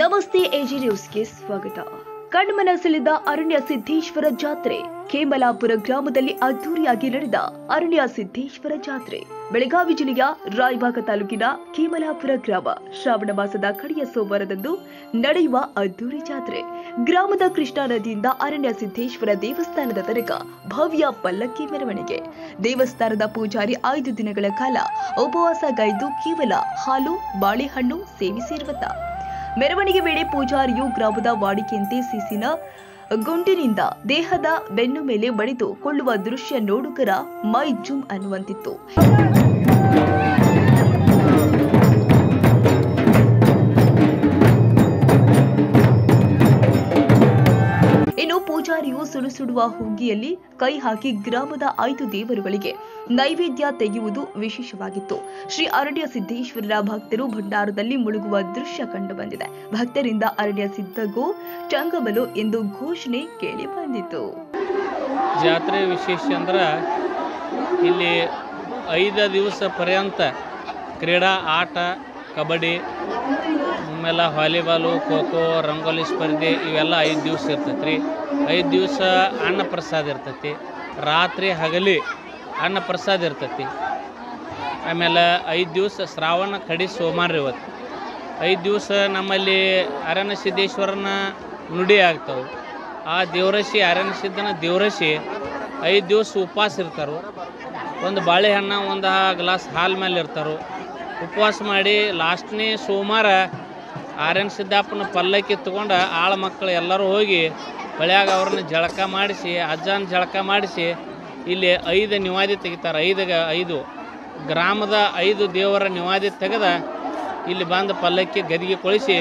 ನಮಸ್ತೆ ಎಜಿ ನ್ಯೂಸ್ಗೆ ಸ್ವಾಗತ. ಕಣ್ಮನ ಸೆಳೆದ ಅರಣ್ಯ ಸಿದ್ದೇಶ್ವರ ಜಾತ್ರೆ. ಕೇಮಲಾಪುರ ಗ್ರಾಮದಲ್ಲಿ ಅದ್ದೂರಿಯಾಗಿ ನಡೆದ ಅರಣ್ಯ ಸಿದ್ದೇಶ್ವರ ಜಾತ್ರೆ. ಬೆಳಗಾವಿ ಜಿಲ್ಲೆಯ ರಾಯಬಾಗ ತಾಲೂಕಿನ ಕೇಮಲಾಪುರ ಗ್ರಾಮ. ಶ್ರಾವಣ ಮಾಸದ ಕಡೆಯ ಸೋಮವಾರದಂದು ನಡೆಯುವ ಅದ್ದೂರಿ ಜಾತ್ರೆ. ಗ್ರಾಮದ ಕೃಷ್ಣಾ ನದಿಯಿಂದ ಅರಣ್ಯ ಸಿದ್ದೇಶ್ವರ ದೇವಸ್ಥಾನದ ತನಕ ಭವ್ಯ ಪಲ್ಲಕ್ಕಿ ಮೆರವಣಿಗೆ. ದೇವಸ್ಥಾನದ ಪೂಜಾರಿ 5 ದಿನಗಳ ಕಾಲ ಉಪವಾಸಗೈದು ಕೇವಲ ಹಾಲು ಬಾಳೆಹಣ್ಣು ಸೇವಿಸಿರುವಂತ. ಮೆರವಣಿಗೆ ವೇಳೆ ಪೂಜಾರಿಯು ಗ್ರಾಮದ ವಾಡಿಕೆಯಂತೆ ಸೀಸಿನ ಗುಂಡಿನಿಂದ ದೇಹದ ಬೆನ್ನು ಮೇಲೆ ಬಡಿದು ಕೊಳ್ಳುವ ದೃಶ್ಯ ನೋಡುಗರ ಮೈ ಜುಮ್ ಅನ್ನುವಂತಿತ್ತು. ಇನ್ನು ಪೂಜಾರಿಯು ಸುಡುಸುಡುವ ಹುಗ್ಗಿಯಲ್ಲಿ ಕೈ ಹಾಕಿ ಗ್ರಾಮದ 5 ದೇವರುಗಳಿಗೆ ನೈವೇದ್ಯ ತೆಗೆಯುವುದು ವಿಶೇಷವಾಗಿತ್ತು. ಶ್ರೀ ಅರಣ್ಯ ಸಿದ್ದೇಶ್ವರರ ಭಕ್ತರು ಭಂಡಾರದಲ್ಲಿ ಮುಳುಗುವ ದೃಶ್ಯ ಕಂಡು ಬಂದಿದೆ. ಭಕ್ತರಿಂದ ಅರಣ್ಯ ಸಿದ್ದಗೋ ಚಂಗಬಲು ಎಂದು ಘೋಷಣೆ ಕೇಳಿ ಬಂದಿತ್ತು. ಜಾತ್ರೆ ವಿಶೇಷ ಅಂದ್ರೆ ಇಲ್ಲಿ 5 ದಿವಸ ಪರ್ಯಂತ ಕ್ರೀಡಾ ಆಟ, ಕಬಡ್ಡಿ, ಆಮೇಲೆ ವಾಲಿಬಾಲು, ಖೋಖೋ, ರಂಗೋಲಿ ಸ್ಪರ್ಧೆ ಇವೆಲ್ಲ 5 ದಿವಸ ಇರ್ತೈತೆ ರೀ. 5 ದಿವಸ ಅನ್ನ ಪ್ರಸಾದ ಇರ್ತೈತಿ. ರಾತ್ರಿ ಹಗಲಿ ಅನ್ನ ಪ್ರಸಾದ ಇರ್ತೈತಿ. ಆಮೇಲೆ 5 ದಿವಸ ಶ್ರಾವಣ ಕಡಿ ಸೋಮವಾರ ಇವತ್ತು 5 ದಿವಸ ನಮ್ಮಲ್ಲಿ ಅರಣ್ಯ ಸಿದ್ದೇಶ್ವರನ ನುಡಿ ಆಗ್ತಾವೆ. ಆ ದೇವರಸಿ ಅರಣ್ಯ ಸಿದ್ದನ ದೇವರಸಿ 5 ದಿವಸ ಉಪವಾಸ ಇರ್ತಾರೆ. ಒಂದು ಬಾಳೆಹಣ್ಣು, ಒಂದು ಗ್ಲಾಸ್ ಹಾಲು ಮೇಲೆ ಇರ್ತಾರೆ. ಉಪವಾಸ ಮಾಡಿ ಲಾಸ್ಟ್ನೇ ಸೋಮವಾರ ಅರಣ್ಯ ಸಿದ್ದಪ್ಪನ ಪಲ್ಲಕ್ಕಿ ತೊಗೊಂಡು ಆಳ ಮಕ್ಕಳು ಎಲ್ಲರೂ ಹೋಗಿ ಹೊಳ್ಯಾಗ ಅವ್ರನ್ನ ಜಳಕ ಮಾಡಿಸಿ, ಅಜ್ಜನ ಜಳಕ ಮಾಡಿಸಿ ಇಲ್ಲಿ 5 ನಿವಾದಿ ತೆಗಿತಾರೆ. 5 ಗ್ರಾಮದ 5 ದೇವರ ನಿವಾದಿ ತೆಗೆದ ಇಲ್ಲಿ ಬಂದು ಪಲ್ಲಕ್ಕಿ ಗದಿಗೆ ಕೊಳಿಸಿ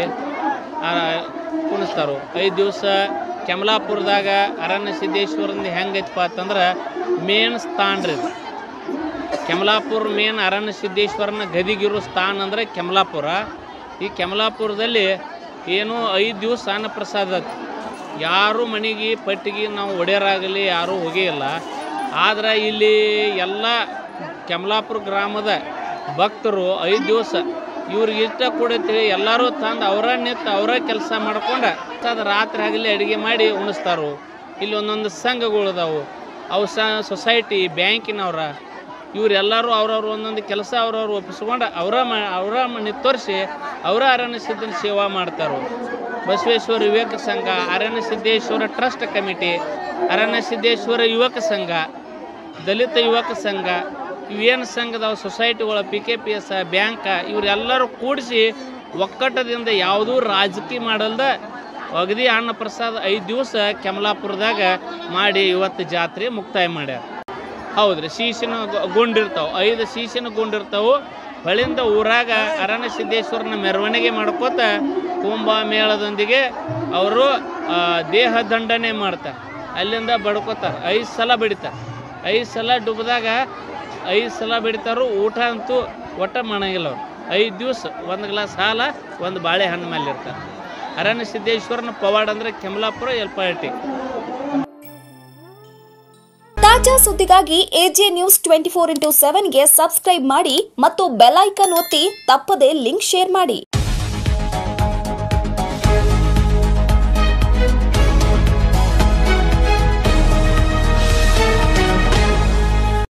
ಕುಣಿಸ್ತಾರೆ. 5 ದಿವಸ ಕೆಮಲಾಪುರದಾಗ ಅರಣ್ಯ ಸಿದ್ದೇಶ್ವರಂದು ಹೆಂಗೈತಪ್ಪ ಅಂತಂದ್ರೆ ಮೇನ್ ಸ್ಥಾನ ರೀ. ಕೆಮಲಾಪುರ ಮೇನ್ ಅರಣ್ಯ ಸಿದ್ದೇಶ್ವರನ ಗದಿಗಿರೋ ಸ್ಥಾನ ಅಂದರೆ ಕೆಮಲಾಪುರ. ಈ ಕೆಮಲಾಪುರದಲ್ಲಿ ಏನು 5 ದಿವಸ ಅನ್ನ ಪ್ರಸಾದ. ಯಾರೂ ಮನೆಗೆ ಪಟ್ಟಿಗೆ ನಾವು ಒಡೆಯರಾಗಲಿ ಯಾರೂ ಹೋಗಿಲ್ಲ. ಆದ್ರೆ ಇಲ್ಲಿ ಎಲ್ಲ ಕೆಮಲಾಪುರ ಗ್ರಾಮದ ಭಕ್ತರು 5 ದಿವಸ ಇವ್ರಿಗೆ ಇಷ್ಟ ಕೊಡತ್ತೀವಿ ಎಲ್ಲರೂ ತಂದು ಅವರ ನಿಂತು ಅವರ ಕೆಲಸ ಮಾಡ್ಕೊಂಡು ಅದು ರಾತ್ರಿ ಆಗಲಿ ಅಡುಗೆ ಮಾಡಿ ಉಣಿಸ್ತಾರು. ಇಲ್ಲಿ ಒಂದೊಂದು ಸಂಘಗಳದಾವು, ಅವು ಸೊಸೈಟಿ, ಬ್ಯಾಂಕಿನವ್ರ, ಇವರೆಲ್ಲರೂ ಅವ್ರವ್ರು ಒಂದೊಂದು ಕೆಲಸ ಅವ್ರವ್ರು ಒಪ್ಪಿಸ್ಕೊಂಡು ಅವರ ನಿತ್ತೋರಿಸಿ ಅವರ ಅರಣ್ಯ ಸಿದ್ದನ ಸೇವಾ ಮಾಡ್ತಾರೆ. ಬಸವೇಶ್ವರ ಯುವಕ ಸಂಘ, ಅರಣ್ಯ ಸಿದ್ದೇಶ್ವರ ಟ್ರಸ್ಟ್ ಕಮಿಟಿ, ಅರಣ್ಯ ಸಿದ್ದೇಶ್ವರ ಯುವಕ ಸಂಘ, ದಲಿತ ಯುವಕ ಸಂಘ, ಇವೇನು ಸಂಘದವು ಸೊಸೈಟಿಗಳು, PKPS, ಬ್ಯಾಂಕ, ಇವರೆಲ್ಲರೂ ಕೂಡಿಸಿ ಒಕ್ಕಟ್ಟದಿಂದ ಯಾವುದೂ ರಾಜಕೀಯ ಮಾಡಲ್ದ ಅಗದಿ ಅನ್ನ ಪ್ರಸಾದ 5 ದಿವಸ ಕೆಮಲಾಪುರದಾಗ ಮಾಡಿ ಇವತ್ತು ಜಾತ್ರೆ ಮುಕ್ತಾಯ ಮಾಡ್ಯಾರ. ಹೌದ್ರಿ, ಶೀಶಿನ ಗುಂಡಿರ್ತಾವೆ, 5 ಶೀಶಿನ ಗುಂಡಿರ್ತಾವೆ. ಹೊಳಿಂದ ಊರಾಗ ಅರಣ್ಯ ಸಿದ್ದೇಶ್ವರನ ಮೆರವಣಿಗೆ ಮಾಡ್ಕೋತ ಕುಂಭ ಮೇಳದೊಂದಿಗೆ ಅವರು ದೇಹ ದಂಡನೆ ಮಾಡ್ತಾರೆ. ಅಲ್ಲಿಂದ ಬಡ್ಕೋತಾರೆ. 5 ಸಲ ಬಡಿತಾರೆ. 5 ಸಲ ಡುಬ್ದಾಗ 5 ಸಲ ಬಡಿತಾರು. ಊಟ ಅಂತೂ ಒಟ್ಟ ಮಾಡಂಗಿಲ್ಲ ಅವ್ರು. 5 ದಿವಸ 1 ಗ್ಲಾಸ್ ಹಾಲು, 1 ಬಾಳೆಹಣ್ಣು ಮೇಲೆ ಇರ್ತಾರೆ. ಅರಣ್ಯ ಸಿದ್ದೇಶ್ವರನ ಪವಾಡ ಅಂದರೆ ಕೆಮಲಾಪುರ ಎಲ್ಪಾಟಿ. ತಾಜಾ ಸುದ್ದಿಗಾಗಿ ಎಜೆ ನ್ಯೂಸ್ 24x7 ಗೆ ಸಬ್ಸ್ಕ್ರೈಬ್ ಮಾಡಿ ಮತ್ತು ಬೆಲ್ ಐಕಾನ್ ಒತ್ತಿ ತಪ್ಪದೇ ಲಿಂಕ್ ಶೇರ್ ಮಾಡಿ.